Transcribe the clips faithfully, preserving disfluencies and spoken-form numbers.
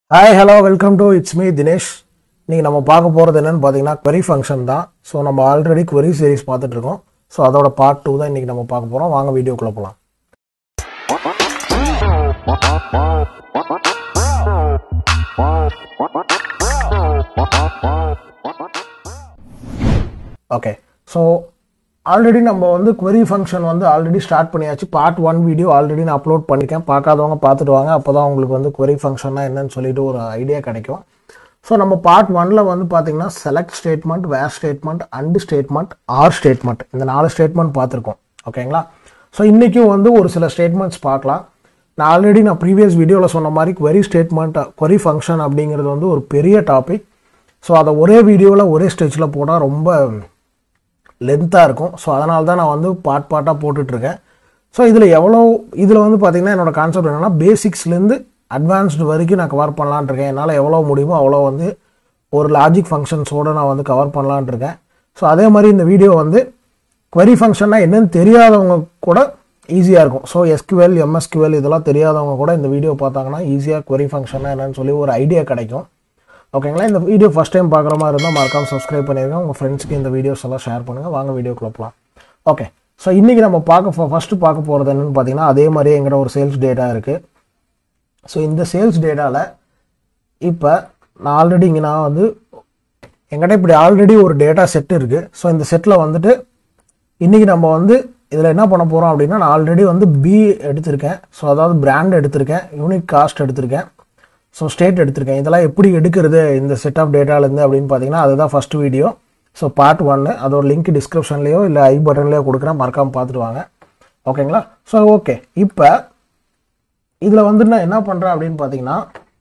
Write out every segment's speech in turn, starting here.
Hi, hello, welcome to It's Me Dinesh. நீங்க நம்ம பார்க்க போறது என்னன்னு பாத்தீங்கன்னா query function தான். சோ நம்ம ஆல்ரெடி query series பார்த்துட்டு இருக்கோம். சோ அதோட part two தான் இன்னைக்கு நம்ம பார்க்க போறோம். வாங்க வீடியோக்குள்ள போலாம். Okay. So ஆல்ரெடி நம்ம வந்து query function வந்து ஆல்ரெடி ஸ்டார்ட் பண்ணியாச்சு. பார்ட் ஒன் வீடியோ ஆல்ரெடி நான் அப்லோட் பண்ணிருக்கேன். பார்க்காதவங்க பார்த்துட்டு வாங்க. அப்பதான் உங்களுக்கு வந்து query functionனா என்னன்னு சொல்லிட்டு ஒரு ஐடியா கிடைக்கும். ஸோ நம்ம பார்ட் ஒன்ல வந்து பார்த்தீங்கன்னா select statement, where statement, and statement, or statement இந்த நாலு ஸ்டேட்மெண்ட் பார்த்துருக்கோம். ஓகேங்களா? ஸோ இன்றைக்கும் வந்து ஒரு சில ஸ்டேட்மெண்ட்ஸ் பார்க்கலாம். நான் ஆல்ரெடி நான் ப்ரீவியஸ் வீடியோவில் சொன்ன மாதிரி query ஸ்டேட்மெண்ட், query ஃபங்க்ஷன் அப்படிங்கிறது வந்து ஒரு பெரிய டாபிக். ஸோ அதை ஒரே வீடியோவில் ஒரே ஸ்டேஜில் போட்டால் ரொம்ப லென்த்தாக இருக்கும். ஸோ அதனால தான் நான் வந்து பார்ட் பார்ட்டாக போட்டுட்ருக்கேன். ஸோ இதில் எவ்வளோ இதில் வந்து பார்த்திங்கன்னா என்னோடய கான்செப்ட் என்னென்னா பேசிக்ஸ்லேருந்து அட்வான்ஸ்டு வரைக்கும் நான் கவர் பண்ணலான் இருக்கேன். என்னால் எவ்வளோ முடியுமோ அவ்வளோ வந்து ஒரு லாஜிக் ஃபங்க்ஷன்ஸோடு நான் வந்து கவர் பண்ணலான் இருக்கேன். ஸோ அதே மாதிரி இந்த வீடியோ வந்து query ஃபங்க்ஷன்னா என்னென்னு தெரியாதவங்க கூட ஈஸியாக இருக்கும். ஸோ எஸ்கியூஎல், எம்எஸ்கியூஎல் இதெல்லாம் தெரியாதவங்க கூட இந்த வீடியோ பார்த்தாங்கன்னா ஈஸியாக query ஃபங்க்ஷன்னா என்னன்னு சொல்லி ஒரு ஐடியா கிடைக்கும். ஓகேங்களா? இந்த வீடியோ ஃபஸ்ட் டைம் பார்க்குற மாதிரி இருந்தால் மறக்காமல் சப்ஸ்கிரைப் பண்ணிடுங்க. உங்கள் ஃப்ரெண்ட்ஸ்க்கு இந்த வீடியோஸ் எல்லாம் ஷேர் பண்ணுங்கள். வாங்க வீடியோக்குள்ள போகலாம். ஓகே. ஸோ இன்றைக்கி நம்ம பார்க்க ஃபஸ்ட்டு பார்க்க போகிறது என்னென்னு பார்த்தீங்கன்னா அதே மாதிரியே எங்கிட்ட ஒரு சேல்ஸ் டேட்டா இருக்குது. ஸோ இந்த சேல்ஸ் டேட்டாவில் இப்போ நான் ஆல்ரெடி இங்கே நான் வந்து எங்கிட்ட இப்படி ஆல்ரெடி ஒரு டேட்டா செட் இருக்குது. ஸோ இந்த செட்டில் வந்துட்டு இன்றைக்கி நம்ம வந்து இதில் என்ன பண்ண போகிறோம் அப்படின்னா நான் ஆல்ரெடி வந்து பி எடுத்திருக்கேன். ஸோ அதாவது பிராண்ட் எடுத்திருக்கேன், யூனிட் காஸ்ட் எடுத்திருக்கேன், ஸோ ஸ்டேட் எடுத்திருக்கேன். இதெல்லாம் எப்படி எடுக்கிறது இந்த செட் ஆஃப் டேட்டாலேருந்து அப்படின்னு பார்த்தீங்கன்னா அதுதான் ஃபஸ்ட் வீடியோ. ஸோ பார்ட் ஒன்று அதோட லிங்க் டிஸ்கிரிப்ஷன்லேயோ இல்லை ஐ பட்டன்லேயோ கொடுக்குறேன், மறக்காமல் பார்த்துட்டு வாங்க. ஓகேங்களா? So okay. இப்போ இதில் வந்து நான் என்ன பண்ணுறேன் அப்படின்னு பார்த்தீங்கன்னா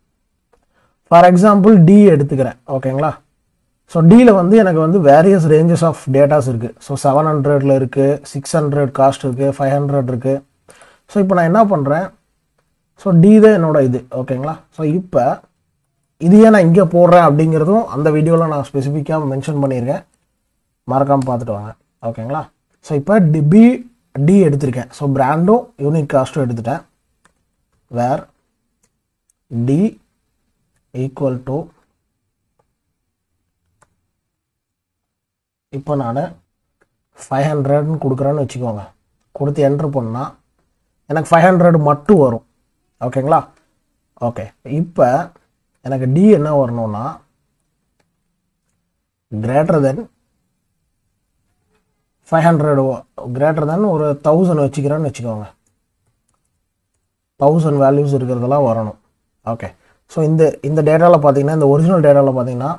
ஃபார் எக்ஸாம்பிள் டி எடுத்துக்கிறேன். ஓகேங்களா? ஸோ டியில் வந்து எனக்கு வந்து வேரியஸ் ரேஞ்சஸ் ஆஃப் டேட்டாஸ் இருக்குது. ஸோ செவன் ஹண்ட்ரடில் இருக்குது, சிக்ஸ் ஹண்ட்ரட் காஸ்ட் இருக்குது, ஃபைவ் ஹண்ட்ரட் இருக்குது. ஸோ இப்போ நான் என்ன பண்ணுறேன், ஸோ டி தான் என்னோட இது. ஓகேங்களா? ஸோ இப்போ இதையே நான் இங்கே போடுறேன் அப்படிங்கிறதும் அந்த வீடியோவில் நான் ஸ்பெசிஃபிக்காக மென்ஷன் பண்ணியிருக்கேன், மறக்காமல் பார்த்துட்டு வாங்க. ஓகேங்களா? ஸோ இப்போ டி பி டி எடுத்திருக்கேன். ஸோ பிராண்டும் யூனிட் காஸ்ட்டும் எடுத்துட்டேன். வேர் டி ஈக்குவல் டு இப்போ நான் ஃபைவ் ஹண்ட்ரட்னு கொடுக்குறேன்னு வச்சுக்கோங்க. கொடுத்து என்ட்ரு பண்ணால் எனக்கு ஃபைவ் ஹண்ட்ரட் மட்டும் வரும். ஓகேங்களா? ஓகே. இப்போ எனக்கு டி என்ன வரணும்னா greater than five hundred greater than ஒரு தௌசண்ட் வச்சுக்கிறேன்னு வச்சுக்கோங்க. தௌசண்ட் வேல்யூஸ் இருக்கிறதெல்லாம் வரணும். ஓகே. ஸோ இந்த இந்த டேட்டாவில் பார்த்தீங்கன்னா இந்த ஒரிஜினல் டேட்டாவில் பார்த்தீங்கன்னா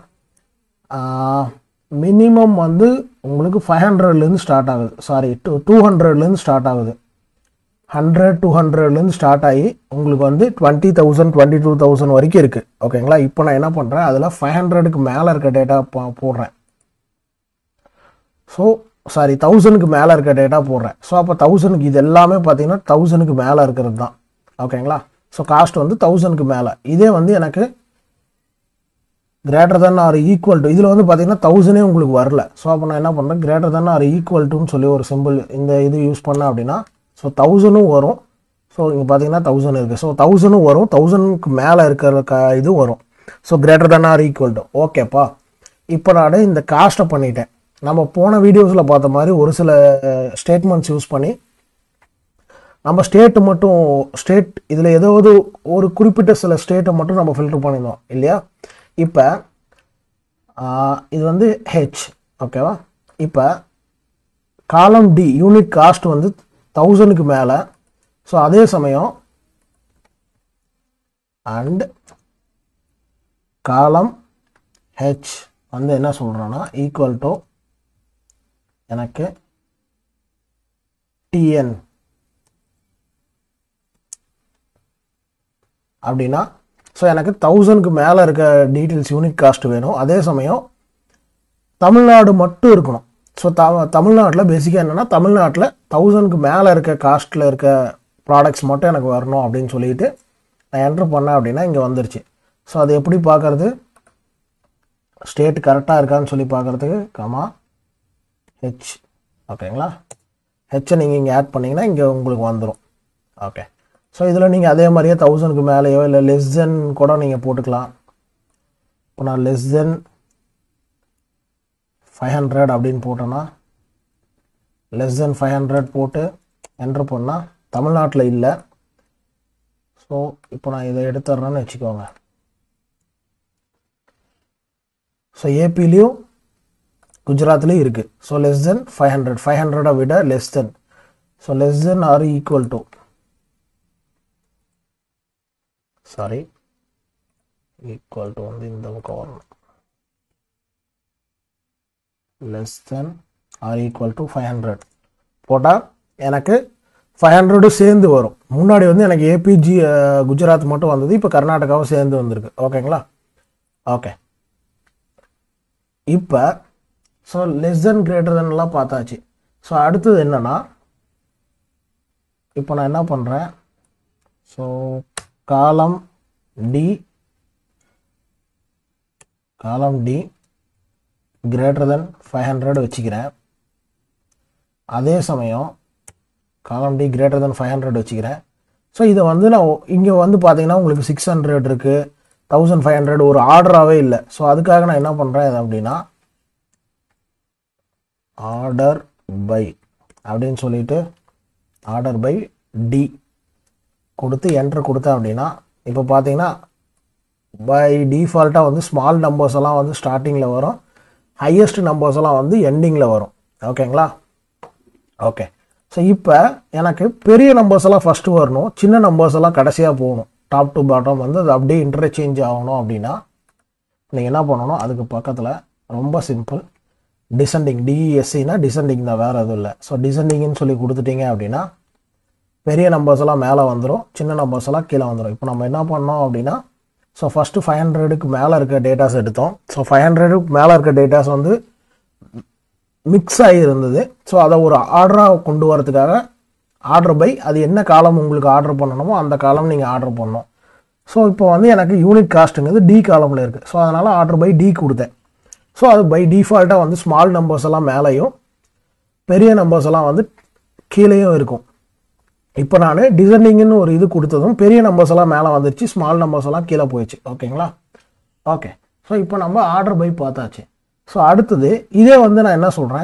மினிமம் வந்து உங்களுக்கு ஃபைவ் ஹண்ட்ரட்லேருந்து ஸ்டார்ட் ஆகுது. சாரி டூ டூ ஹண்ட்ரட்லேருந்து ஸ்டார்ட் ஆகுது. ஹண்ட்ரட் டூ ஹண்ட்ரட்லேருந்து ஸ்டார்ட் ஆகி உங்களுக்கு வந்து twenty thousand twenty two thousand வரைக்கும் இருக்குது. ஓகேங்களா? இப்போ நான் என்ன பண்ணுறேன், அதில் ஃபைவ் ஹண்ட்ரடுக்கு மேலே இருக்க டேட்டா போடுறேன். ஸோ சாரி தௌசண்ட்க்கு மேலே இருக்க டேட்டா போடுறேன். ஸோ அப்போ தௌசண்ட்க்கு இது எல்லாமே பார்த்தீங்கன்னா தௌசண்ட்க்கு மேலே இருக்கிறது தான். ஓகேங்களா? ஸோ காஸ்ட் வந்து தௌசண்ட்க்கு மேலே. இதே வந்து எனக்கு greater than or equal to இதில் வந்து பார்த்தீங்கன்னா தௌசண்டே உங்களுக்கு வரல. ஸோ அப்போ நான் என்ன பண்ணுறேன், கிரேட்டர் தென் ஆர் ஈக்குவல் டுன்னு சொல்லி ஒரு சிம்பிள் இந்த இது யூஸ் பண்ணேன் அப்படின்னா ஸோ தௌசண்டும் வரும். ஸோ இங்கே பார்த்தீங்கன்னா தௌசண்ட் இருக்குது. ஸோ தௌசண்டும் வரும், தௌசண்ட்க்கு மேலே இருக்கிற க இது வரும். So greater than or equal to. ஓகேப்பா. இப்போ நான் இந்த காஸ்ட்டை பண்ணிட்டேன். நம்ம போன வீடியோஸில் பார்த்த மாதிரி ஒரு சில ஸ்டேட்மெண்ட்ஸ் யூஸ் பண்ணி நம்ம ஸ்டேட்டு மட்டும் ஸ்டேட் இதில் ஏதாவது ஒரு குறிப்பிட்ட சில ஸ்டேட்டை மட்டும் நம்ம ஃபில்டர் பண்ணியிருந்தோம் இல்லையா? இப்போ இது வந்து ஹெச். ஓகேவா? இப்போ காலம் டி யூனிட் காஸ்ட் வந்து தௌசண்ட்க்கு மேலே. ஸோ அதே சமயம் அண்ட் காலம் ஹெச் வந்து என்ன சொல்கிறோன்னா ஈக்குவல் டு எனக்கு டிஎன் அப்படின்னா ஸோ எனக்கு தௌசண்ட்க்கு மேலே இருக்க டீட்டெயில்ஸ் யூனிட் காஸ்ட் வேணும். அதே சமயம் தமிழ்நாடு மட்டும் இருக்கணும். ஸோ த தமிழ்நாட்டில் பேசிக்காக என்னென்னா தமிழ்நாட்டில் தௌசண்ட்க்கு மேலே இருக்க காஸ்ட்டில் இருக்க ப்ராடக்ட்ஸ் மட்டும் எனக்கு வரணும் அப்படின்னு சொல்லிட்டு நான் என்ட்ரு பண்ணேன் அப்படின்னா இங்கே வந்துருச்சு. ஸோ அது எப்படி பார்க்குறது, ஸ்டேட் கரெக்டாக இருக்கான்னு சொல்லி பார்க்குறதுக்கு கமா ஹெச். ஓகேங்களா? ஹெச்சை நீங்கள் இங்கே ஆட் பண்ணிங்கன்னா இங்கே உங்களுக்கு வந்துடும். ஓகே. ஸோ இதில் நீங்கள் அதே மாதிரியே தௌசண்ட்க்கு மேலேயோ இல்லை லெஸ் தென் கூட நீங்கள் போட்டுக்கலாம். இப்போ நான் லெஸ் தென் ஃபைவ் ஹண்ட்ரட் அப்படின்னு போட்டேன்னா லெஸ் தென் ஃபைவ் ஹண்ட்ரட் போட்டு என்ட்ரு பண்ணால் தமிழ்நாட்டில் இல்லை. ஸோ இப்போ நான் இதை எடுத்துட்றேன்னு வச்சுக்கோங்க. ஸோ ஏபிலையும் குஜராத்லேயும் இருக்குது. So less than five hundred five ஹண்ட்ரடை விட less than. So less than or equal to sorry equal to வந்து இந்த பக்கம் வரணும். Less than or equal to five hundred போட்டால் எனக்கு ஃபைவ் ஹண்ட்ரடும் சேர்ந்து வரும். முன்னாடி வந்து எனக்கு ஏபிஜி குஜராத் மட்டும் வந்தது, இப்போ கர்நாடகாவும் சேர்ந்து வந்திருக்கு. ஓகேங்களா? ஓகே. இப்போ ஸோ லெஸ் தென் கிரேட்டர் தென்லாம் பார்த்தாச்சு. ஸோ அடுத்தது என்னன்னா, இப்போ நான் என்ன பண்ணுறேன், so column D column D greater than five hundred வச்சுக்கிறேன். அதே சமயம் column D greater than five hundred வச்சுக்கிறேன். ஸோ இதை வந்து நான் இங்கே வந்து பார்த்தீங்கன்னா உங்களுக்கு சிக்ஸ் ஹண்ட்ரட் இருக்குது, தௌசண்ட் ஃபைவ் ஹண்ட்ரட் ஒரு ஆர்டராகவே இல்லை. ஸோ அதுக்காக நான் என்ன பண்ணுறேன் அப்படின்னா, ஆர்டர் பை அப்படின்னு சொல்லிட்டு ஆர்டர் பை டி கொடுத்து என்ட்ரு கொடுத்தேன் அப்படின்னா, இப்போ பார்த்தீங்கன்னா பை டிஃபால்ட்டாக வந்து ஸ்மால் நம்பர்ஸ் எல்லாம் வந்து ஸ்டார்டிங்கில் வரும், ஹையஸ்ட் நம்பர்ஸ் எல்லாம் வந்து எண்டிங்கில் வரும். ஓகேங்களா? ஓகே. ஸோ இப்போ எனக்கு பெரிய நம்பர்ஸ் எல்லாம் ஃபஸ்ட்டு வரணும், சின்ன நம்பர்ஸ் எல்லாம் கடைசியாக போகணும். டாப் டு பாட்டம் வந்து அது அப்படியே இன்டர்சேஞ்ச் ஆகணும் அப்படின்னா நீங்கள் என்ன பண்ணணும், அதுக்கு பக்கத்தில் ரொம்ப சிம்பிள் டிசெண்டிங், டிஇஎஸ்சினா டிசெண்டிங் தான், வேறு எதுவும் இல்லை. ஸோ டிசெண்டிங்னு சொல்லி கொடுத்துட்டீங்க அப்படின்னா பெரிய நம்பர்ஸ் எல்லாம் மேலே வந்துடும், சின்ன நம்பர்ஸ் எல்லாம் கீழே வந்துடும். இப்போ நம்ம என்ன பண்ணோம் அப்படின்னா, ஸோ ஃபஸ்ட்டு ஃபைவ் ஹண்ட்ரடுக்கு மேலே இருக்க டேட்டாஸ் எடுத்தோம். ஸோ ஃபைவ் ஹண்ட்ரடுக்கு மேலே இருக்க டேட்டாஸ் வந்து மிக்ஸ் ஆகி இருந்தது. ஸோ அதை ஒரு ஆர்டராக கொண்டு வரதுக்காக ஆர்டர் பை அது என்ன காலம் உங்களுக்கு ஆர்டர் பண்ணணுமோ அந்த காலம் நீங்கள் ஆர்டர் பண்ணணும். ஸோ இப்போ வந்து எனக்கு யூனிட் காஸ்ட்டுங்கிறது டி காலமில் இருக்குது. ஸோ அதனால் ஆர்டர் பை டி கொடுத்தேன். ஸோ அது பை டிஃபால்ட்டாக வந்து ஸ்மால் நம்பர்ஸ் எல்லாம் மேலேயும் பெரிய நம்பர்ஸ் எல்லாம் வந்து கீழேயும் இருக்கும். இப்போ நான் டிசெண்டிங்னு ஒரு இது கொடுத்ததும் பெரிய நம்பர்ஸ் எல்லாம் மேலே வந்துருச்சு, ஸ்மால் நம்பர்ஸ் எல்லாம் கீழே போயிடுச்சு. ஓகேங்களா? ஓகே. ஸோ இப்போ நம்ம ஆர்டர் பை பார்த்தாச்சு. ஸோ அடுத்தது இதே வந்து நான் என்ன சொல்கிறேன்,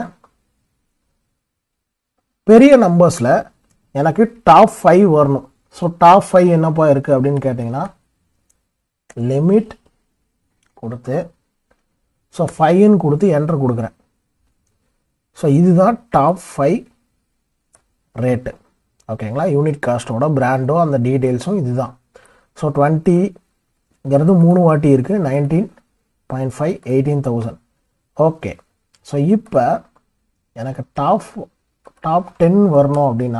பெரிய நம்பர்ஸில் எனக்கு டாப் ஃபைவ் வரணும். ஸோ டாப் ஃபைவ் என்னப்பா இருக்குது அப்படின்னு கேட்டிங்கன்னா, லிமிட் கொடுத்து ஸோ ஃபைவ்னு கொடுத்து என்ட்ரு கொடுக்குறேன். ஸோ இதுதான் டாப் ஃபைவ் ரேட்டு. ஓகேங்களா? யூனிட் காஸ்ட்டோட பிராண்டோ அந்த டீட்டெயில்ஸும் இதுதான். ஸோ டுவெண்ட்டிங்கிறது மூணு வாட்டி இருக்குது, nineteen point five eighteen thousand. Okay. So இப்போ எனக்கு டாப் டாப் டென் வரணும் அப்படின்னா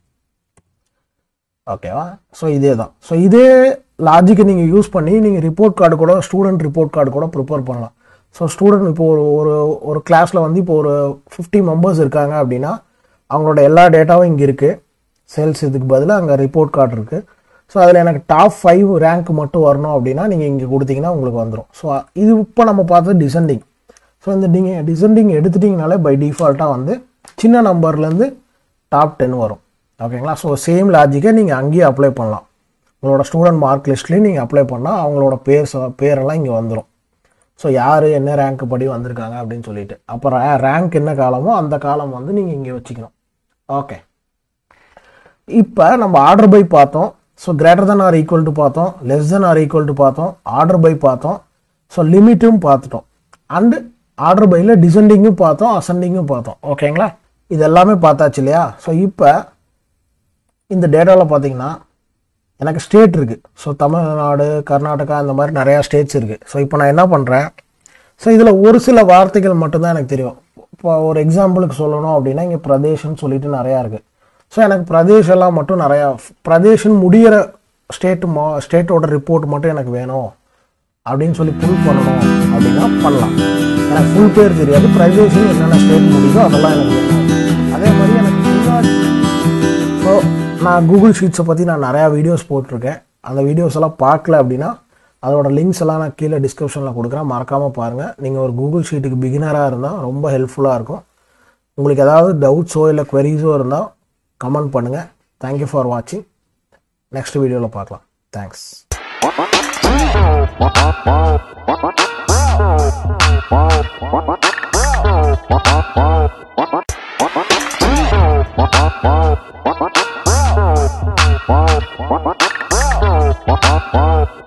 ஓகேவா? ஸோ இதே தான். ஸோ இதே லாஜிக்கை நீங்கள் யூஸ் பண்ணி நீங்கள் ரிப்போர்ட் கார்டு கூட ஸ்டூடெண்ட் ரிப்போர்ட் கார்டு கூட ப்ரிப்பேர் பண்ணலாம். ஸோ ஸ்டூடெண்ட் இப்போ ஒரு ஒரு ஒரு கிளாஸில் வந்து இப்போ ஒரு ஃபிஃப்டி மெம்பர்ஸ் இருக்காங்க அப்படின்னா அவங்களோட எல்லா டேட்டாவும் இங்கே இருக்குது. சேல்ஸ் இதுக்கு பதிலாக அங்கே ரிப்போர்ட் கார்டு இருக்குது. ஸோ அதில் எனக்கு டாப் ஃபைவ் ரேங்க் மட்டும் வரணும் அப்படின்னா நீங்கள் இங்கே கொடுத்தீங்கன்னா உங்களுக்கு வந்துடும். ஸோ இது இப்போ நம்ம பார்த்தது டிசெண்டிங். ஸோ இந்த நீங்கள் டிசெண்டிங் எடுத்துட்டிங்கனாலே பை டிஃபால்ட்டாக வந்து சின்ன நம்பர்லேருந்து டாப் டென் வரும். ஓகேங்களா? ஸோ சேம் லாஜிக்கை நீங்கள் அங்கேயே அப்ளை பண்ணலாம். உங்களோட ஸ்டூடெண்ட் மார்க் லிஸ்ட்லேயும் நீங்கள் அப்ளை பண்ணால் அவங்களோட பேர் பேரெல்லாம் இங்கே வந்துடும். ஸோ யார் என்ன ரேங்க் படி வந்திருக்காங்க அப்படின்னு சொல்லிட்டு அப்புறம் ரேங்க் என்ன காலமோ அந்த காலம் வந்து நீங்கள் இங்கே வச்சுக்கணும். ஓகே. இப்போ நம்ம ஆர்டர் பை பார்த்தோம். So greater than or equal to பார்த்தோம், less than or equal to பார்த்தோம், ஆர்டர் பை பார்த்தோம், ஸோ லிமிட்டும் பார்த்துட்டோம், அண்டு ஆர்டர் பையில் டிசெண்டிங்கும் பார்த்தோம், அசெண்டிங்கும் பார்த்தோம். ஓகேங்களா? இது எல்லாமே பார்த்தாச்சு இல்லையா? ஸோ இப்போ இந்த டேட்டாவில் பார்த்தீங்கன்னா எனக்கு ஸ்டேட் இருக்குது. ஸோ தமிழ்நாடு, கர்நாடகா இந்த மாதிரி நிறையா ஸ்டேட்ஸ் இருக்குது. ஸோ இப்போ நான் என்ன பண்ணுறேன், ஸோ இதில் ஒரு சில வார்த்தைகள் மட்டும்தான் எனக்கு தெரியும். இப்போ ஒரு எக்ஸாம்பிளுக்கு சொல்லணும் அப்படின்னா இங்கே பிரதேஷ்னு சொல்லிட்டு நிறையா இருக்குது. ஸோ எனக்கு பிரதேஷ் எல்லாம் மட்டும் நிறையா பிரதேஷ்னு முடிகிற ஸ்டேட்டு மா ஸ்டேட்டோட ரிப்போர்ட் மட்டும் எனக்கு வேணும் அப்படின்னு சொல்லி புல் பண்ணணும் அப்படின்னா பண்ணலாம். எனக்கு ஃபுல் பேர் தெரியாது, பிரதேஷ்னு என்னென்ன ஸ்டேட் முடியுதோ அதெல்லாம் எனக்கு வேணும். அதே மாதிரி எனக்கு முன்னாடி ஸோ நான் கூகுள் ஷீட்ஸை பற்றி நான் நிறையா வீடியோஸ் போட்டிருக்கேன். அந்த வீடியோஸ் எல்லாம் பார்க்கல அப்படின்னா அதோட லிங்க்ஸ் எல்லாம் நான் கீழே டிஸ்கிரிப்ஷனில் கொடுக்குறேன், மறக்காமல் பாருங்கள். நீங்கள் ஒரு கூகுள் ஷீட்டுக்கு பிகினராக இருந்தால் ரொம்ப ஹெல்ப்ஃபுல்லாக இருக்கும். உங்களுக்கு ஏதாவது டவுட்ஸோ இல்லை குவெரிஸோ இருந்தால் கமெண்ட் பண்ணுங்கள். தேங்க்யூ ஃபார் வாட்சிங். நெக்ஸ்ட் வீடியோவில் பார்க்கலாம். தேங்க்ஸ். Wow.